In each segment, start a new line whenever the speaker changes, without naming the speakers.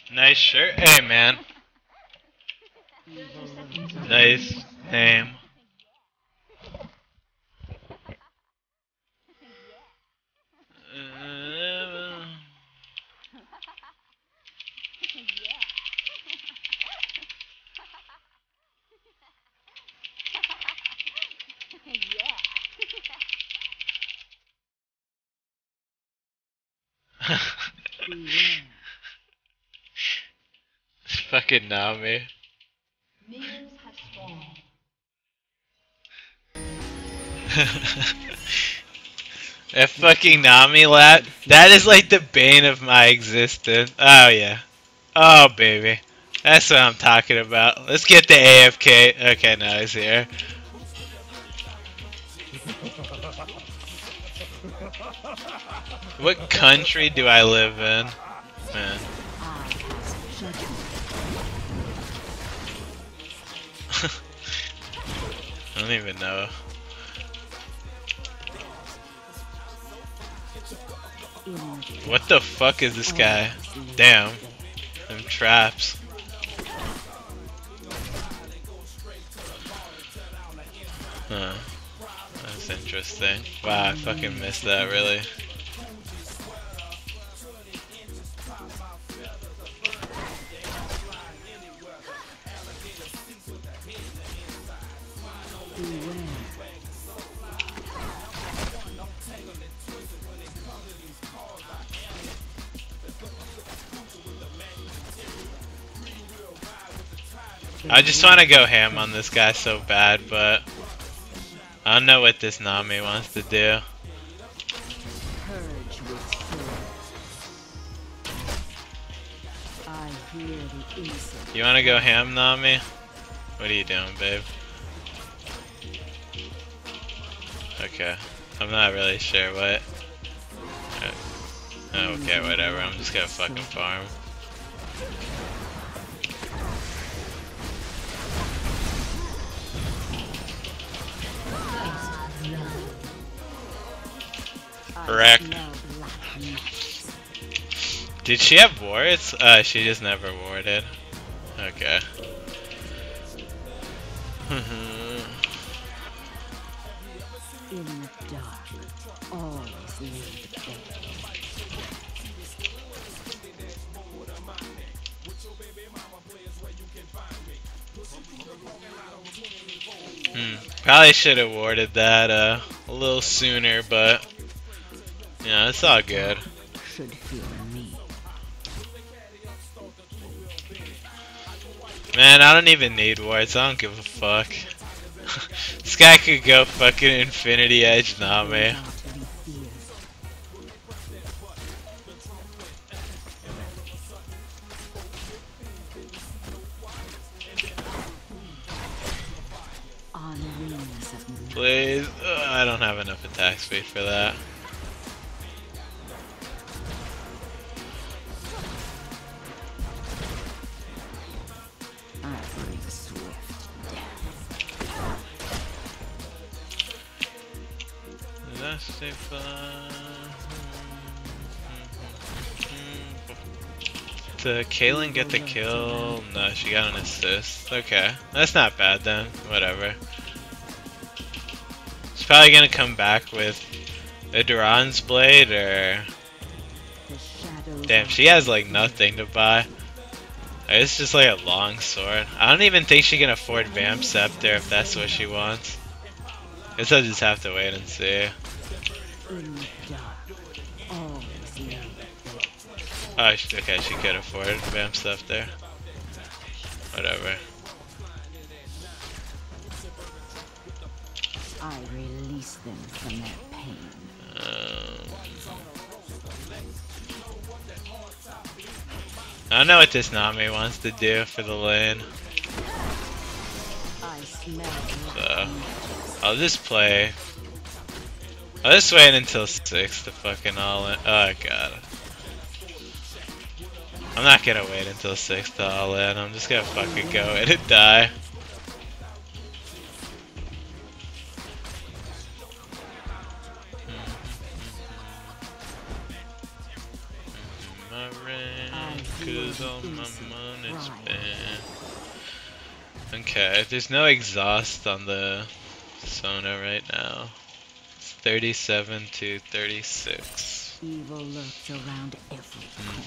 Nice shirt. Hey, man. Nice name. Fucking Nami. That fucking Nami lap. That is like the bane of my existence. Oh yeah. Oh baby. That's what I'm talking about. Let's get the AFK. Okay, now he's here. What country do I live in? Man. I don't even know. What the fuck is this guy? Damn. Them traps. Huh. That's interesting. Wow, I fucking missed that, really. I just want to go ham on this guy so bad, but I don't know what this Nami wants to do. You want to go ham, Nami? What are you doing, babe? Okay. I'm not really sure what. Okay, whatever. I'm just gonna fucking farm. Wreck. Did she have wards? She just never warded. Okay.
In the dark, always lead the way.
Probably should have warded that a little sooner, but yeah, it's all good.
Should fear me.
Man, I don't even need wards. I don't give a fuck. This guy could go fucking Infinity Edge Nami. Please. I don't have enough attack speed for that. Did Kaylin get the kill? No, she got an assist. Okay, that's not bad then. Whatever. She's probably gonna come back with a Duran's blade or... Damn, she has like nothing to buy. It's just like a long sword. I don't even think she can afford Vamp Scepter if that's what she wants. Guess I'll just have to wait and see. Oh, okay, she could afford Vamp Scepter. Whatever.
I release them from their pain.
I don't know what this Nami wants to do for the lane. So, I'll just play. I'll just wait until 6 to fucking all in. Oh god. I'm not gonna wait until 6 to all in. I'm just gonna fucking go in and die. my rent, 'cause all my money's spent. Okay, there's no exhaust on the Sona right now. It's 37 to 36.
Evil lurks around every corner.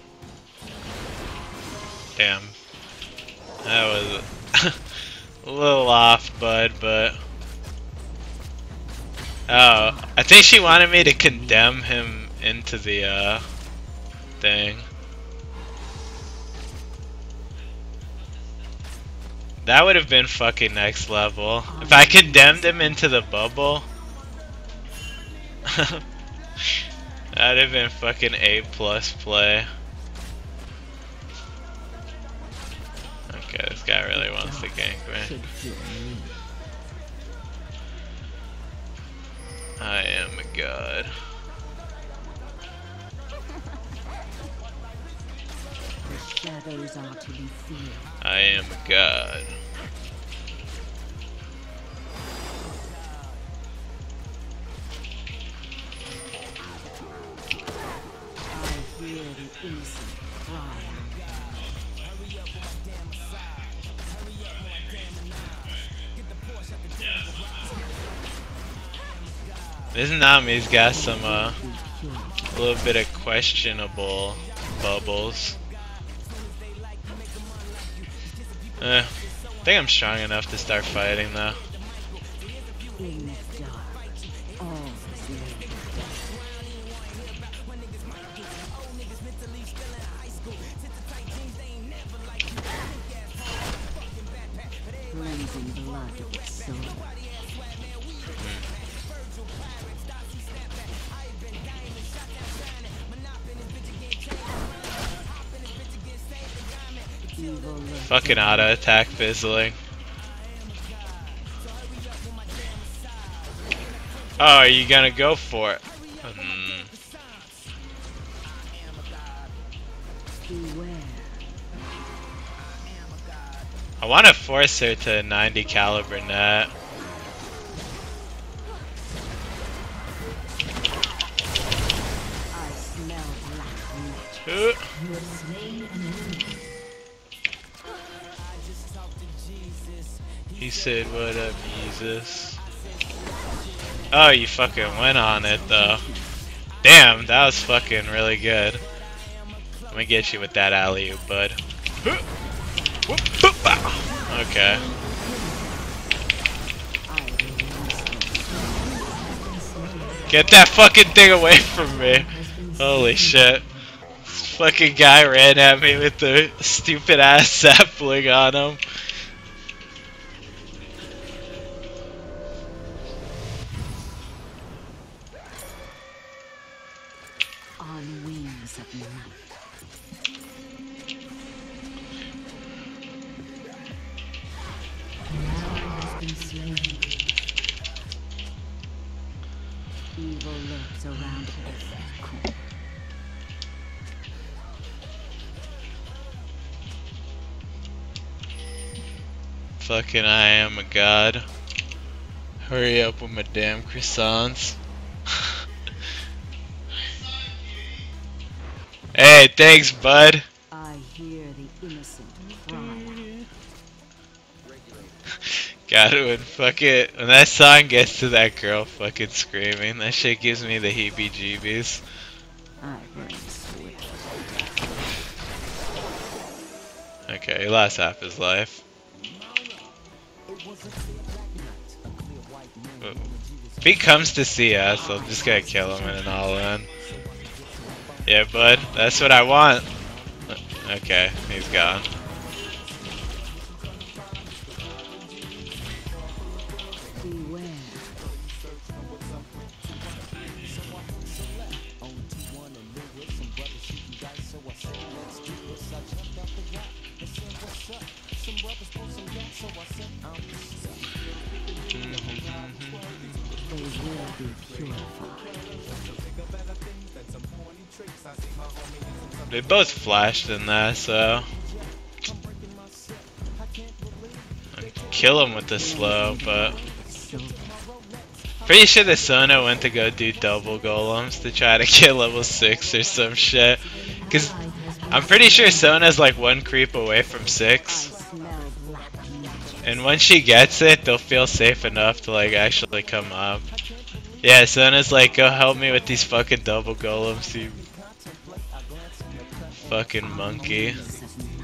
Damn. That was a little off, bud, but... Oh, I think she wanted me to condemn him into the, thing. That would have been fucking next level. If I condemned him into the bubble... That'd have been fucking A+ play. Okay, this guy really wants to gank me. I am a god.
The shadows are to be feared.
I am a god.
I hear the innocent cry.
This Nami's got some, a little bit of questionable bubbles. I think I'm strong enough to start fighting though.
In the dark, all is laid. Cleansing blood of its soul.
Fucking auto attack fizzling. Oh, are you gonna go for it? I want to force her to 90 caliber net. He said, "What up, Jesus?" Oh, you fucking went on it though. Damn, that was fucking really good. Let me get you with that alley-oop, bud. Okay. Get that fucking thing away from me. Holy shit. This fucking guy ran at me with the stupid ass sapling on him.
On wings of night. Evil lurks around every corner.
Fucking I am a god. Hurry up with my damn croissants. Hey, thanks, bud.
I hear the innocent cry.
God, when fucking when that song gets to that girl fucking screaming, that shit gives me the heebie-jeebies.
I burn swift.
Okay, he lost half his life. If he comes to see us, I'm just gonna kill him in an all-in. Yeah, bud, that's what I want. Okay, he's gone.
Beware. They will be purified.
They both flashed in that, so kill him with the slow, but pretty sure the Sona went to go do double golems to try to get level 6 or some shit. Cause I'm pretty sure Sona's like one creep away from
I
6.
smell black magic.
And once she gets it, they'll feel safe enough to like actually come up. Yeah, Sona's like, go help me with these fucking double golems, you fucking monkey.
Wings of night.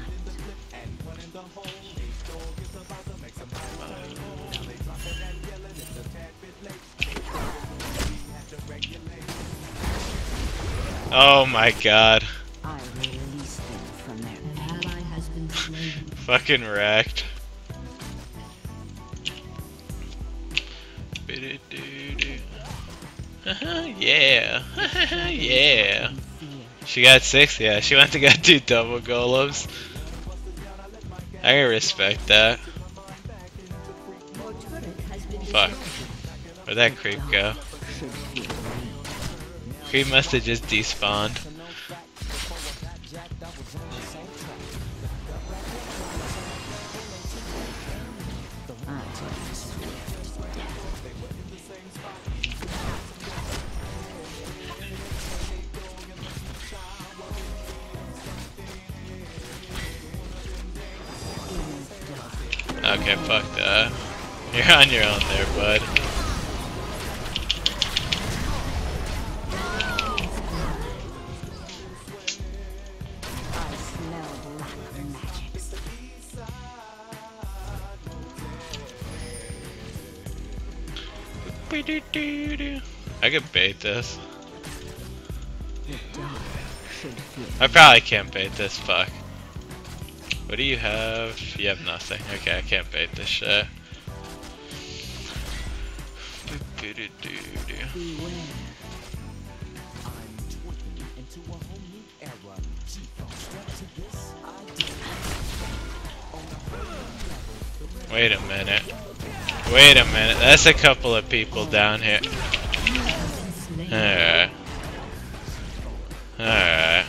Oh my god.
I release them from their ally has been slain.
Fucking wrecked. Yeah. Yeah. She got 6? Yeah, she went to go do double golems. I can respect that. Fuck. Where'd that creep go? Creep must have just despawned. Okay, fuck that. You're on your own there, bud.
I smell black magics.
I could bait this.
The dark should fear.
I probably can't bait this, fuck. What do you have? You have nothing. Okay, I can't bait this shit.
Beware.
Wait a minute. Wait a minute. That's a couple of people down here. Alright. Alright.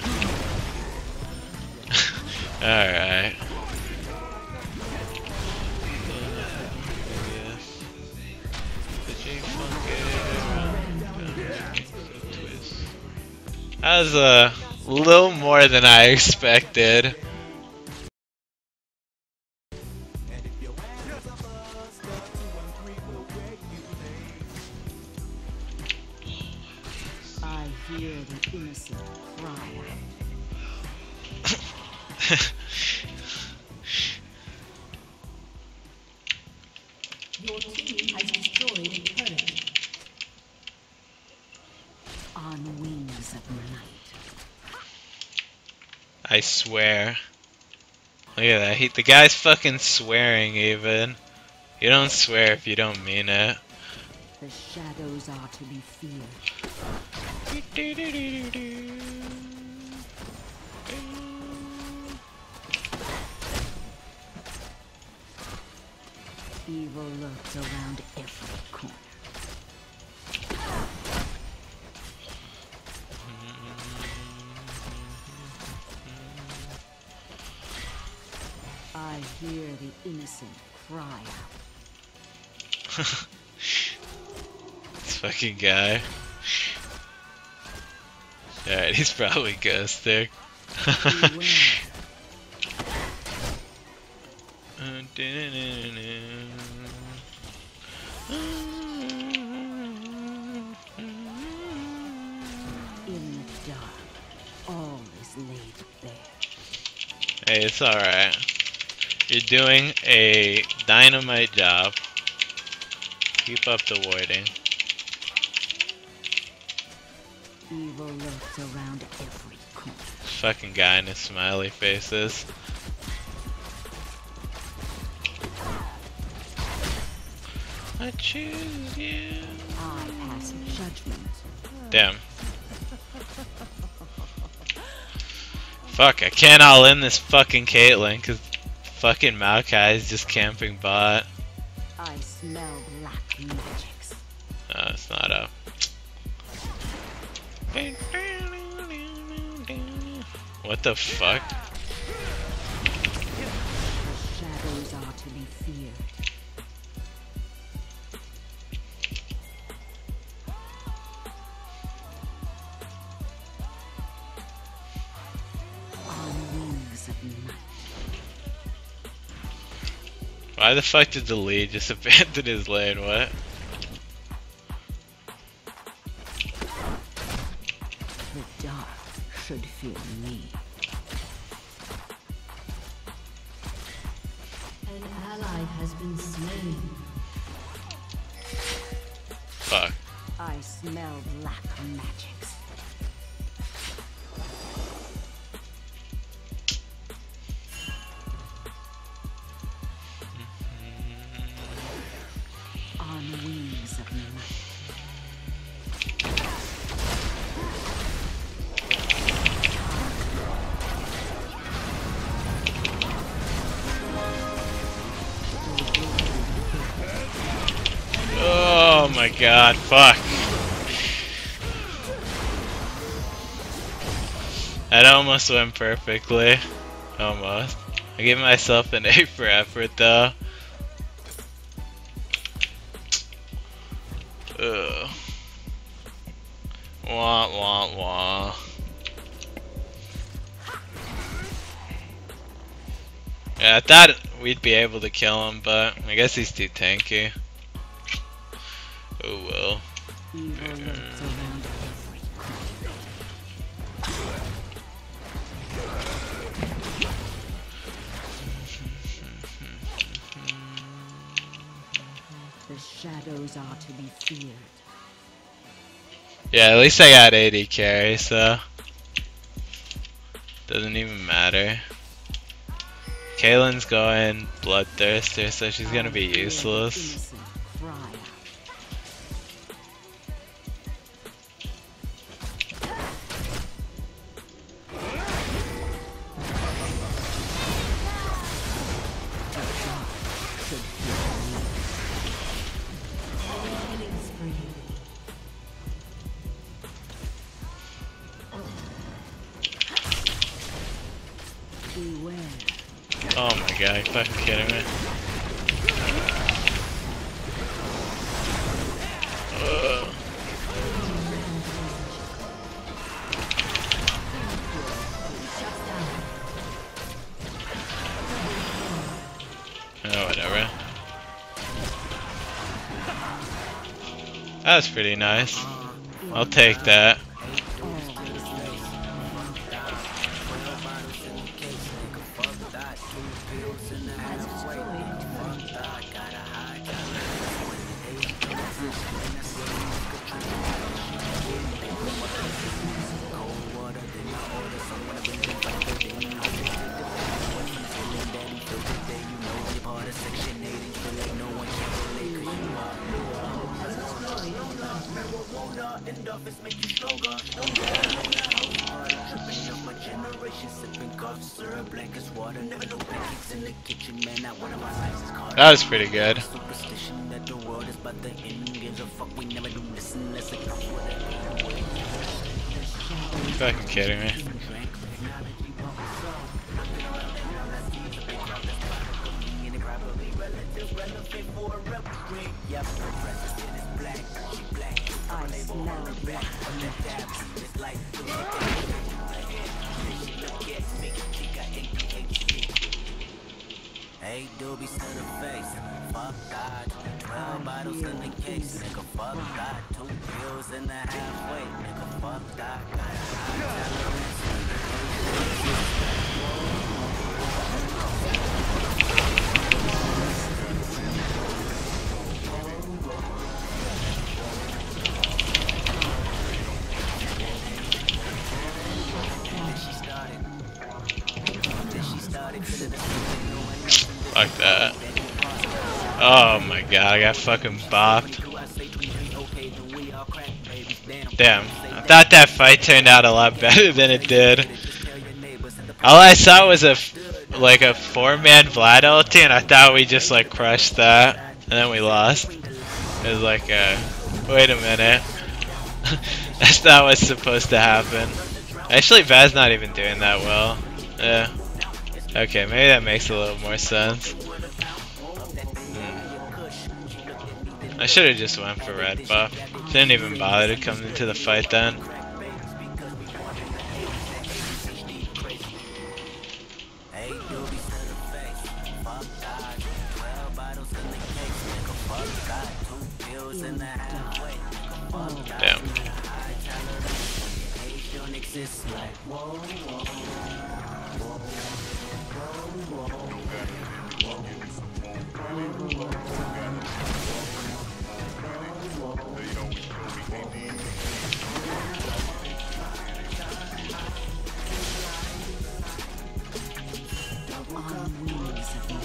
Alright. That was a little more than I expected.
I hear the innocent cry.
Your team has destroyed a turret.
On wings of night.
I swear. Look at that. The guy's fucking swearing even. You don't swear if you don't mean it.
The shadows are to be feared. Evil lurks around every corner. I hear the innocent cry out.
This fucking guy. Alright, he's probably ghosting.
In the dark, all is laid bare.
Hey, it's alright. You're doing a dynamite job. Keep up the warding.
Evil lurks around every corner.
Fucking guy in his smiley faces. I choose you.
I pass judgment.
Damn. Fuck, I can't all in this fucking Caitlyn because fucking Maokai is just camping bot.
I smell black magics.
Oh, it's not up. What the fuck?
The shadows are to be feared. night.
Why the fuck did the lead just abandon his lane? What?
The dark should fear me.
An ally has been slain.
Fuck.
I smell black magics. On wings of night.
Oh my god, fuck. That almost went perfectly. Almost. I gave myself an A for effort though. Ugh. Wah wah wah. Yeah, I thought we'd be able to kill him, but I guess he's too tanky. Oh well.
Evil lurks around every corner. The shadows are to be feared.
Yeah, at least I got 80 carry, so doesn't even matter. Kaylin's going Bloodthirster, so she's gonna be useless.
Innocent Friar. The dark should fear me.
Killing spree.
Beware.
Oh my god, you fucking kidding me? Ugh. Oh, whatever. That was pretty nice. I'll take that. That was pretty good. You fucking kidding me?
I smell black magics.
Hey, doobie to the face. Fuck that. 12 bottles in the case. Nigga, fuck that. 2 pills in the halfway. Nigga, fuck that. Got a high
Fuck that. Oh my god, I got fucking bopped. Damn. I thought that fight turned out a lot better than it did. All I saw was like a 4-man Vlad ulti, and I thought we just like crushed that, and then we lost. It was like, wait a minute. That's not what's supposed to happen. Actually, Vaz not even doing that well. Yeah. Okay, maybe that makes a little more sense. I should have just went for red buff. Didn't even bother to come into the fight then.
It's like whoa, whoa, whoa, whoa,
On wings of the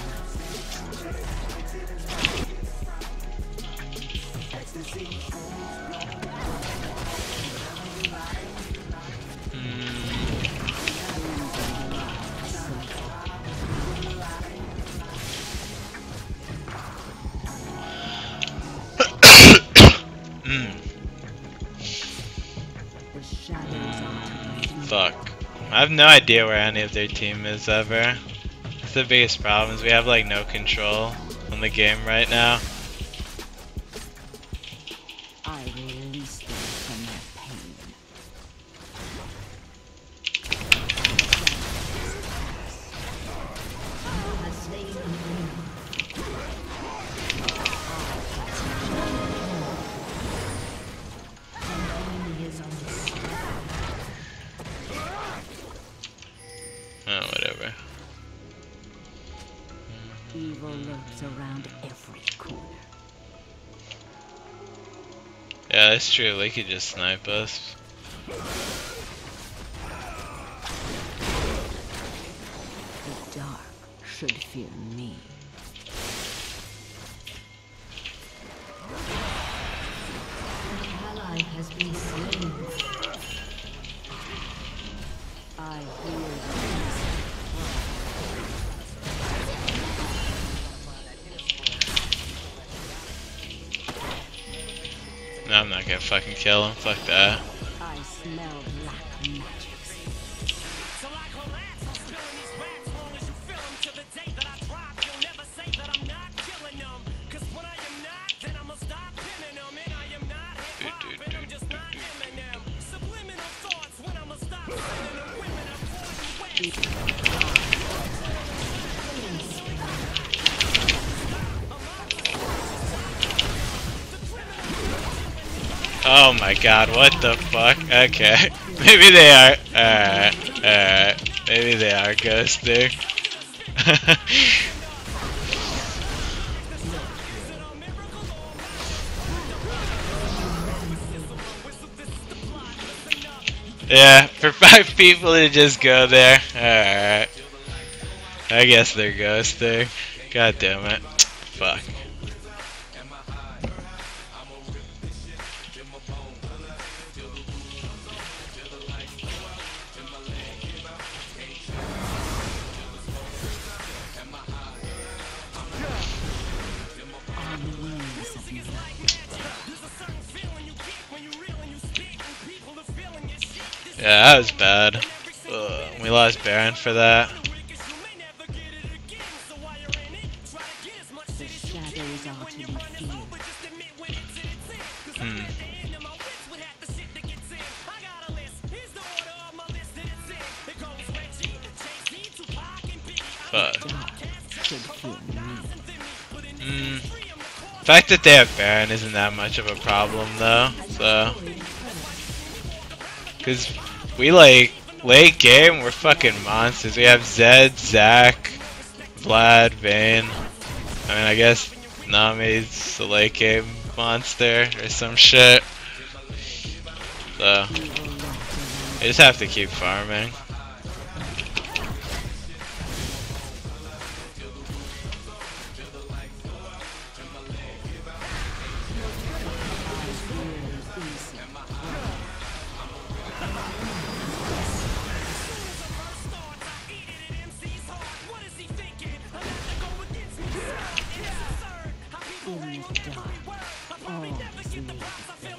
the shadows are to be feared.
Fuck. I have no idea where any of their team is ever. It's the biggest problem is we have like no control on the game right now.
I release them from their pain.
Oh, whatever.
Evil lurks around every corner.
Yeah, that's true. They could just snipe us.
The dark should fear me.
An ally has been slain.
I hear the
No, I'm not gonna fucking kill him. Fuck that.
I smell black magics.
So like relax, I'm spilling these raps long as you feel them. To the day that I drop, you'll never say that I'm not killing them. Cause when I am not, then I'ma stop pinning them. And I am not hip-hop, and I'm just not Eminem. Subliminal thoughts when I'ma stop sending them women. I'm pouring wet.
Oh my god, what the fuck? Okay. Maybe they are. Maybe they are ghosting. Yeah, for 5 people to just go there. Alright. I guess they're ghosting. God damn it. Fuck.
On wings of the
Yeah, that was bad. We lost Baron for that.
The shadows are to be feared.
But
Dark should fear me.
the fact that they have Baron isn't that much of a problem though. So, cause we like late game, we're fucking monsters. We have Zed, Zac, Vlad, Vayne. I mean, I guess Nami's the late game monster or some shit. So, we just have to keep farming.
In the dark, all is laid bare.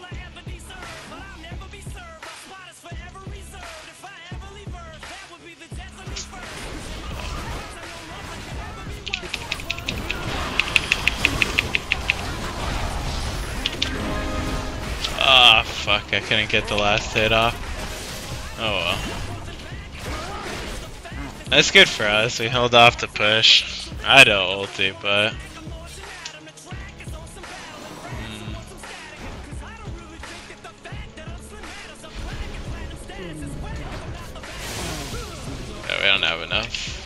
Ah, fuck, I couldn't get the last hit off. Oh well. That's good for us, we held off the push. I had a ulti, but...
In the dark,
have enough.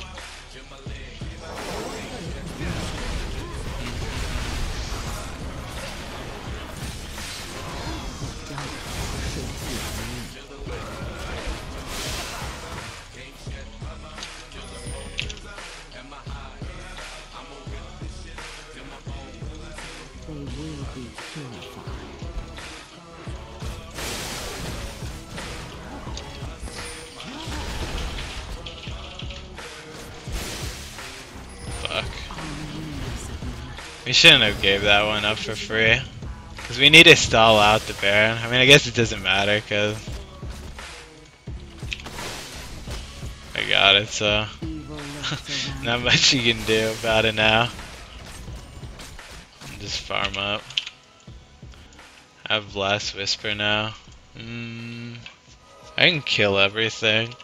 They will be purified.
Fuck. We shouldn't have gave that one up for free. Because we need to stall out the Baron. I mean, I guess it doesn't matter because I got it, so not much you can do about it now. Just farm up. I have Blast Whisper now. I can kill everything.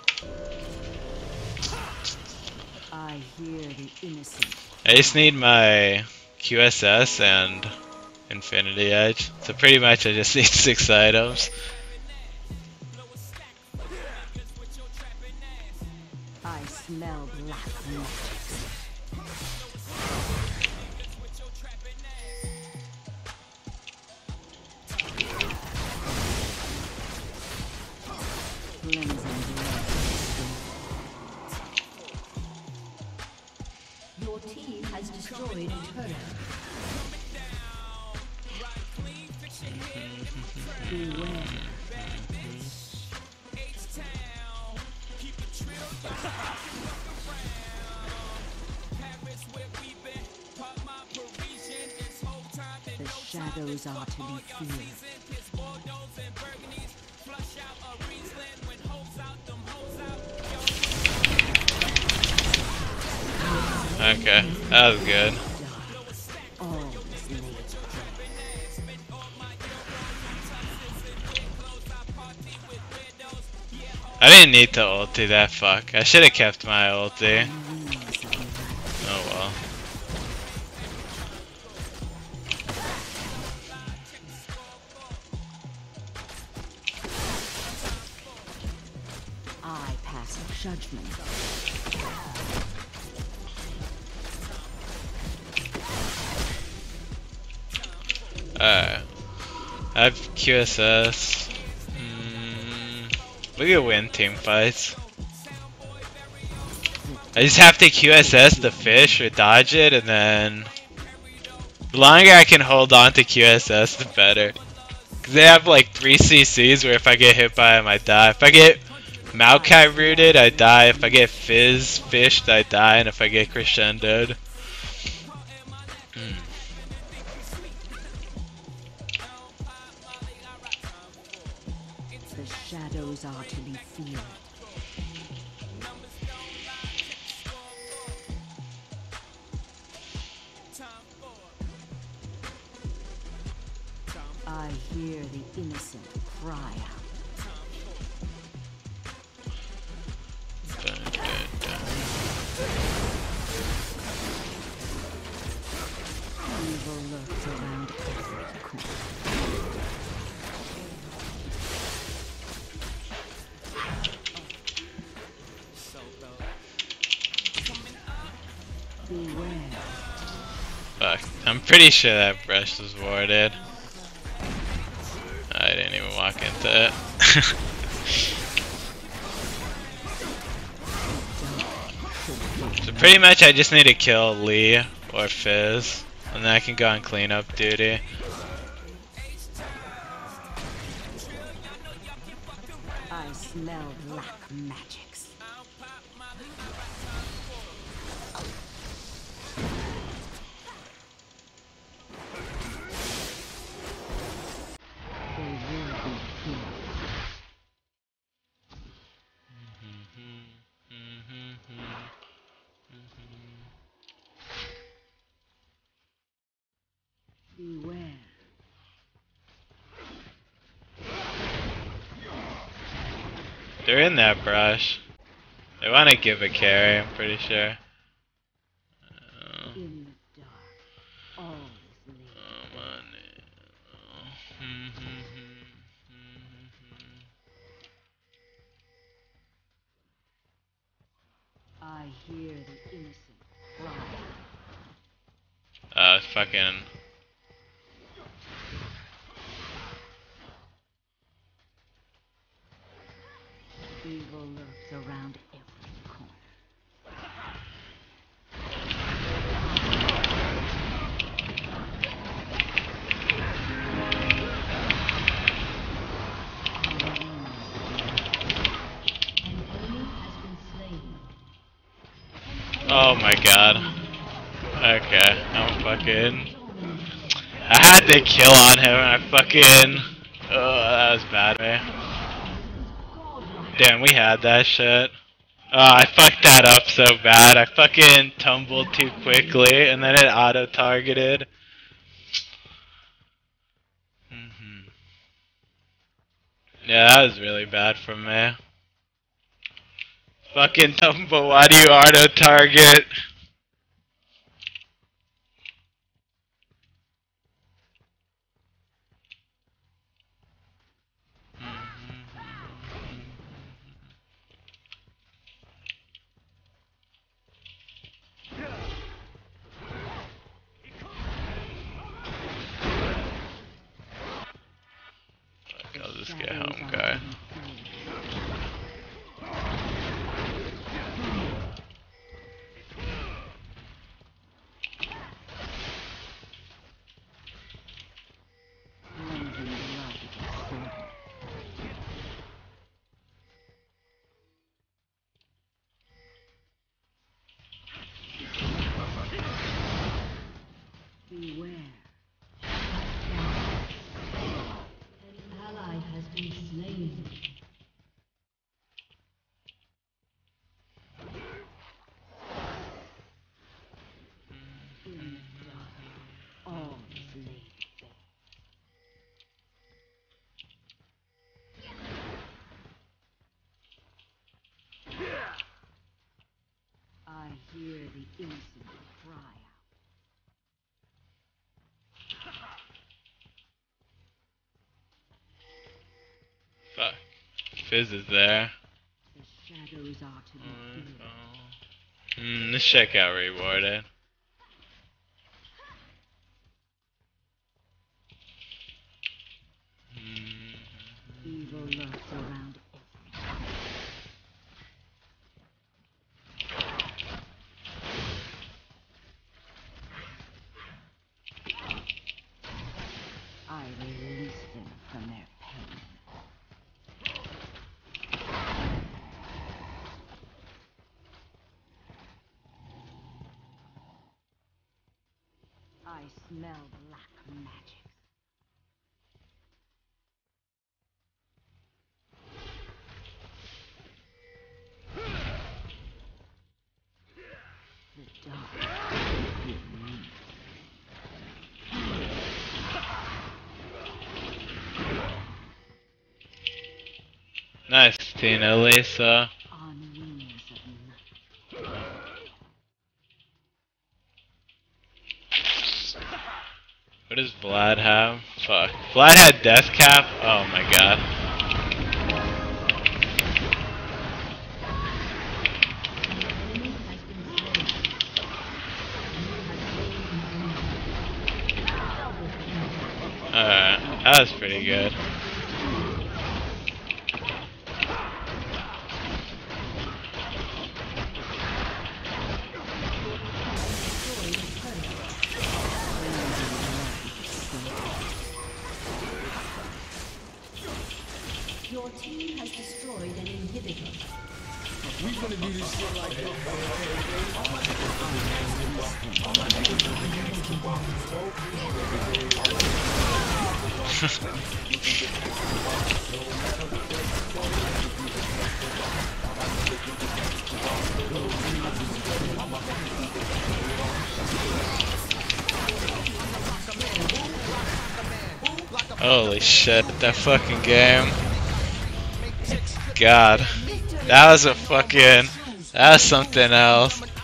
I hear the innocent.
I just need my QSS and Infinity Edge. So pretty much I just need 6 items.
I smell black magics. Cleansing blood.
Your team has destroyed a turret.
Beware. The shadows are to be feared.
Okay, that was good.
Always laid
I didn't need to ulti that fuck. I should have kept my ulti. Oh well.
I pass judgment.
I have QSS. We can win team fights. I just have to QSS the fish or dodge it, and then the longer I can hold on to QSS, the better. Cause they have like 3 CCs where if I get hit by them, I die. If I get Maokai rooted, I die. If I get Fizz fished, I die. And if I get crescendoed.
The shadows are to be feared. I hear the innocent cry out.
Dun, dun, dun.
Evil lurks around every corner. Beware.
Fuck. I'm pretty sure that brush was warded. I didn't even walk into it. So pretty much I just need to kill Lee or Fizz, and then I can go on cleanup duty.
I smell black magics. They will be killed. Beware.
They're in that brush. They want to give a carry, I'm pretty sure.
In the dark, always lead. hear the innocent cry.
Fucking.
Evil lurks around every corner.
Oh my god. Okay, I'm fucking. I had to kill on him. I fucking. Oh, that was bad, man. Damn, we had that shit. Oh, I fucked that up so bad. I fucking tumbled too quickly, and then it auto-targeted. Yeah, that was really bad from me. Fucking tumble, why do you auto-target? I'll just get home, guy.
Beware.
An ally has been slain.
In the dark, all is laid bare. I hear the innocent cry out.
Fuck. Fizz is there.
The shadows are to be feared.
This shit got rewarded.
Evil lurks around every corner. I release them from their pain. I smell black magic. The dark with me.
Nice, Tina Lisa.
On wings of night.
What does Vlad have? Fuck. Vlad had Death Cap? Oh my god. Alright, that was pretty good.
Your team has destroyed an inhibitor.
Holy shit, that fucking game. God. That was a fucking... That was something else.